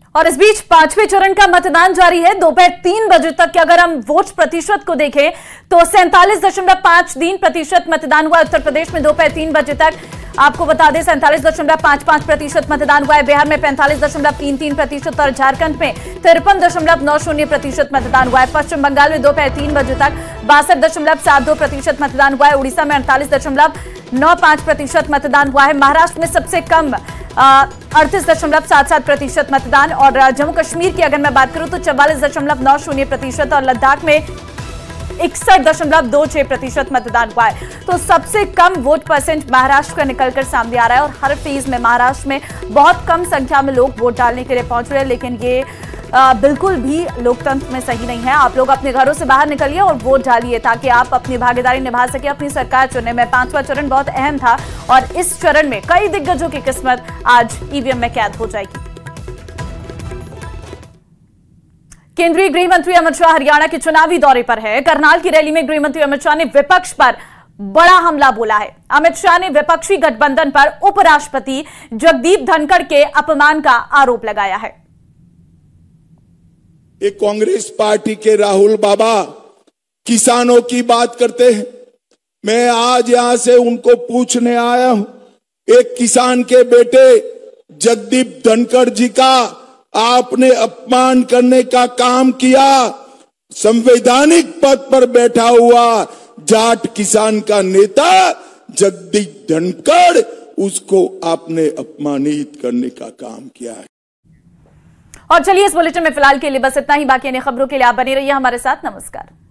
और इस बीच पांचवें चरण का मतदान जारी है। दोपहर 3 बजे तक अगर हम वोट प्रतिशत को देखें तो 47.53% मतदान हुआ उत्तर प्रदेश में। दोपहर 3 बजे तक आपको बता दें 47.55% मतदान हुआ है। बिहार में 45.33% और झारखंड में 53.90% मतदान हुआ है। पश्चिम बंगाल में दोपहर 3 बजे तक 62.72% मतदान हुआ है। उड़ीसा में 48.95% मतदान हुआ है। महाराष्ट्र में सबसे कम 38.77% मतदान और जम्मू कश्मीर की अगर मैं बात करूं तो 44.90% और लद्दाख में 61.26% मतदान हुआ है। तो सबसे कम वोट परसेंट महाराष्ट्र का निकलकर सामने आ रहा है और हर फेज में महाराष्ट्र में बहुत कम संख्या में लोग वोट डालने के लिए पहुंच रहे हैं। लेकिन ये बिल्कुल भी लोकतंत्र में सही नहीं है। आप लोग अपने घरों से बाहर निकलिए और वोट डालिए ताकि आप अपनी भागीदारी निभा सके अपनी सरकार चुनने में। पांचवा चरण बहुत अहम था और इस चरण में कई दिग्गजों की किस्मत आज ईवीएम में कैद हो जाएगी। केंद्रीय गृह मंत्री अमित शाह हरियाणा के चुनावी दौरे पर है। करनाल की रैली में गृह मंत्री अमित शाह ने विपक्ष पर बड़ा हमला बोला है। अमित शाह ने विपक्षी गठबंधन पर उपराष्ट्रपति जगदीप धनखड़ के अपमान का आरोप लगाया है। एक कांग्रेस पार्टी के राहुल बाबा किसानों की बात करते हैं। मैं आज यहां से उनको पूछने आया हूं, एक किसान के बेटे जगदीप धनखड़ जी का आपने अपमान करने का काम किया। संवैधानिक पद पर बैठा हुआ जाट किसान का नेता जगदीप धनखड़, उसको आपने अपमानित करने का काम किया है। और चलिए इस बुलेटिन में फिलहाल के लिए बस इतना ही। बाकी अन्य खबरों के लिए आप बने रहिए हमारे साथ। नमस्कार।